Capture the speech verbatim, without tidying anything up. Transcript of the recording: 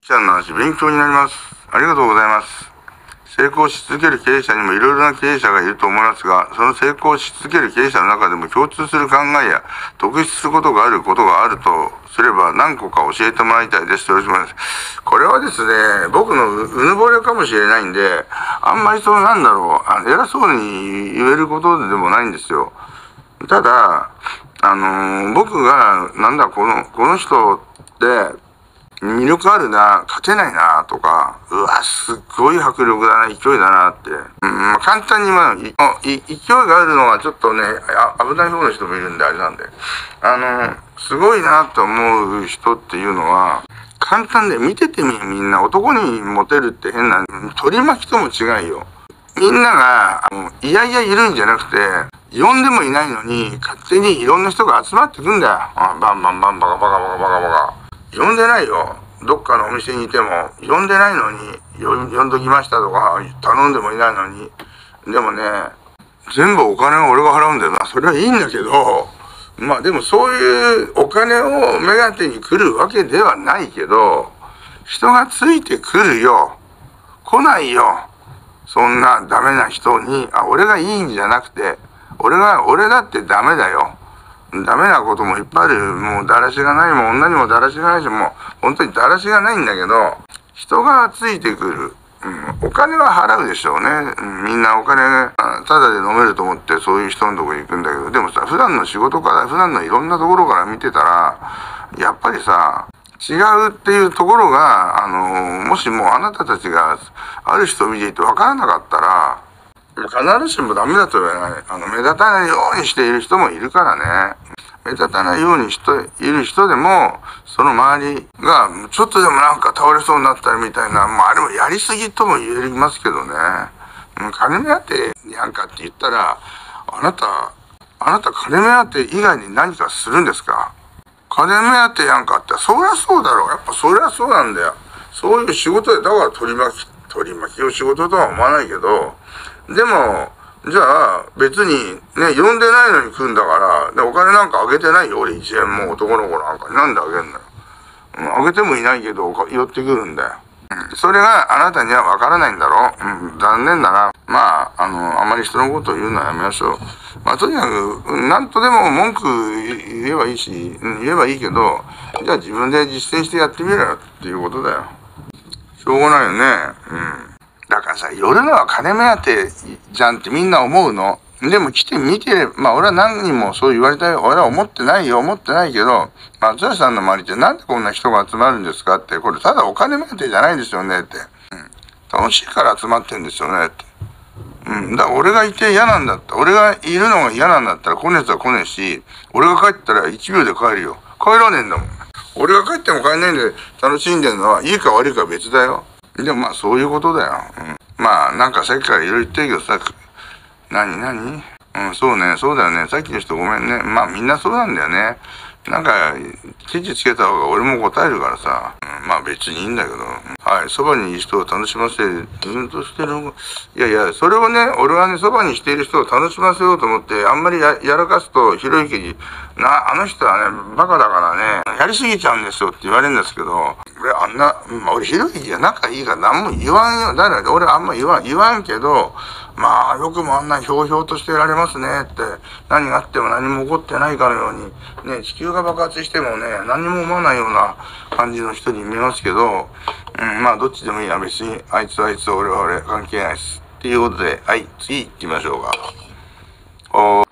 経営者の話、勉強になります。ありがとうございます。成功し続ける経営者にもいろいろな経営者がいると思いますが、その成功し続ける経営者の中でも共通する考えや特筆することがあることがあるとすれば何個か教えてもらいたいです。よろしくお願いします。これはですね、僕のうぬぼれかもしれないんで、あんまりそうなんだろう、あ偉そうに言えることでもないんですよ。ただ、あのー、僕が、なんだ、この、この人って、魅力あるな、勝てないな、とか、うわ、すっごい迫力だな、勢いだなって。うん、まあ、簡単に、まあ、い、い勢いがあるのはちょっとね、あ危ない方の人もいるんで、あれなんで。あの、すごいなと思う人っていうのは、簡単で見ててみ、みんな男にモテるって変な、取り巻きとも違いよ。みんなが、あの、いやいやいるんじゃなくて、呼んでもいないのに、勝手にいろんな人が集まってくんだよ。あバンバンバンバカバカバカバカバカ。呼んでないよ。どっかのお店にいても、呼んでないのに、呼んどきましたとか、頼んでもいないのに。でもね、全部お金は俺が払うんだよな。それはいいんだけど、まあでもそういうお金を目当てに来るわけではないけど、人がついてくるよ。来ないよ。そんなダメな人に、あ、俺がいいんじゃなくて、俺が、俺だってダメだよ。ダメなこともいっぱいある。もうだらしがないもん、女にもだらしがないし、もう本当にだらしがないんだけど、人がついてくる。うん、お金は払うでしょうね。うん、みんなお金、ただで飲めると思ってそういう人のとこに行くんだけど、でもさ、普段の仕事から、普段のいろんなところから見てたら、やっぱりさ、違うっていうところが、あの、もしもあなたたちがある人を見ていて分からなかったら、必ずしもダメだと言わない。あの、目立たないようにしている人もいるからね。目立たないようにしている人でも、その周りが、ちょっとでもなんか倒れそうになったりみたいな、まああれもやりすぎとも言えますけどね。金目当てやんかって言ったら、あなた、あなた金目当て以外に何かするんですか？金目当てやんかって、そりゃそうだろう。やっぱそりゃそうなんだよ。そういう仕事で、だから取り巻き、取り巻きを仕事とは思わないけど、でも、じゃあ、別に、ね、呼んでないのに来るんだから、で、お金なんかあげてないよ、俺一円も男の子なんかに。なんであげんのよ。うん、あげてもいないけど、寄ってくるんだよ。うん、それがあなたにはわからないんだろう。うん、残念だな。まあ、あの、あまり人のことを言うのはやめましょう。まあ、とにかく、なんとでも文句言えばいいし、言えばいいけど、じゃあ自分で実践してやってみろよっていうことだよ。しょうがないよね。うん。だからさ、寄るのは金目当てじゃんってみんな思うの。でも来てみてれば、まあ俺は何人もそう言われたよ。俺は思ってないよ、思ってないけど、松橋さんの周りってなんでこんな人が集まるんですかって、これただお金目当てじゃないですよねって。うん。楽しいから集まってんですよねって。うん。だから俺がいて嫌なんだった。俺がいるのが嫌なんだったら来ねえやつは来ねえし、俺が帰ったらいちびょうで帰るよ。帰らねえんだもん。俺が帰っても帰んないんで楽しんでるのは、いいか悪いか別だよ。でもまあそういうことだよ。うん、まあなんかさっきからいろいろ言ってるけどさ、何何うん、そうね、そうだよね。さっきの人ごめんね。まあみんなそうなんだよね。なんか、ケチつけた方が俺も答えるからさ。うん、まあ別にいいんだけど。はい、そばにいる人を楽しませる。うんとしてる。いやいや、それをね、俺はね、そばにしている人を楽しませようと思って、あんまり や, やらかすと、ひろゆきに、な、あの人はね、バカだからね、やりすぎちゃうんですよって言われるんですけど、俺あんな、まあ俺ひろゆきが仲いいから何も言わんよ。だから俺あんま言わん、言わんけど、まあ、よくもあんなひょうひょうとしてられますねって、何があっても何も起こってないかのように、ね、地球が爆発してもね、何も思わないような感じの人に見えますけど、うん、まあ、どっちでもいいや、別に、あいつはあいつ、俺は俺、関係ないです。っていうことで、はい、次行ってみましょうか。おー